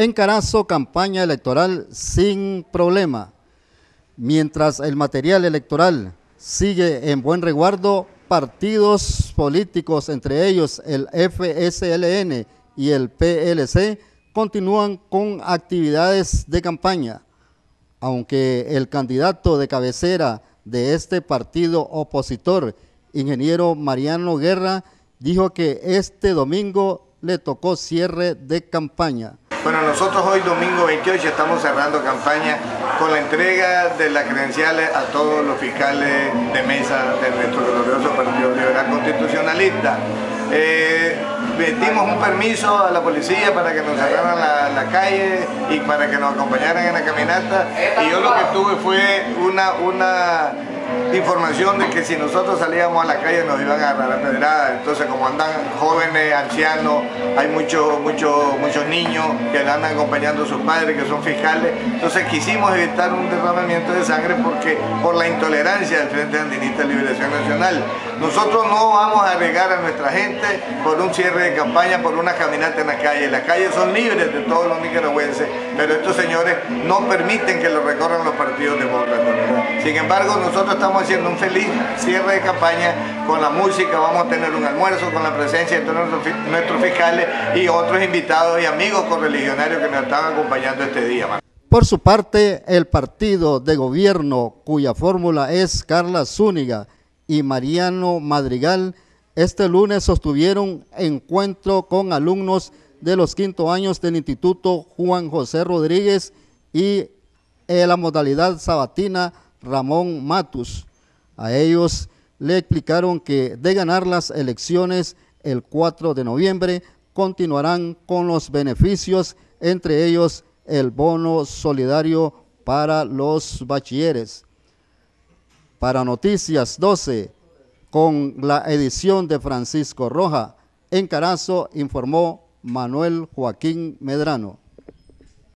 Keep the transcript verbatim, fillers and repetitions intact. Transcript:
En Carazo, campaña electoral sin problema. Mientras el material electoral sigue en buen resguardo, partidos políticos, entre ellos el F S L N y el P L C, continúan con actividades de campaña, aunque el candidato de cabecera de este partido opositor, ingeniero Mariano Guerra, dijo que este domingo le tocó cierre de campaña. Bueno, nosotros hoy domingo veintiocho estamos cerrando campaña con la entrega de las credenciales a todos los fiscales de mesa de nuestro glorioso Partido Liberal Constitucionalista. Eh, Pedimos un permiso a la policía para que nos cerraran la, la calle y para que nos acompañaran en la caminata, y yo lo que tuve fue una, una información de que si nosotros salíamos a la calle nos iban a agarrar a pedradas. Entonces, como andan jóvenes, ancianos, hay muchos muchos muchos niños que andan acompañando a sus padres que son fiscales, entonces quisimos evitar un derramamiento de sangre porque por la intolerancia del Frente Sandinista de Liberación Nacional. Nosotros no vamos a arriesgar a nuestra gente por un cierre de campaña, por una caminata en la calle. Las calles son libres de todos los nicaragüenses, pero estos señores no permiten que lo recorran los partidos demócratas. Sin embargo, nosotros estamos haciendo un feliz cierre de campaña con la música. Vamos a tener un almuerzo con la presencia de todos nuestros fiscales y otros invitados y amigos correligionarios que nos están acompañando este día. Por su parte, el partido de gobierno, cuya fórmula es Carla Zúñiga y Mariano Madrigal, este lunes sostuvieron encuentro con alumnos de los quinto años del Instituto Juan José Rodríguez y en la modalidad sabatina Ramón Matus. A ellos le explicaron que de ganar las elecciones el cuatro de noviembre continuarán con los beneficios, entre ellos el bono solidario para los bachilleres. Para Noticias doce, con la edición de Francisco Roja, en Carazo informó Manuel Joaquín Medrano.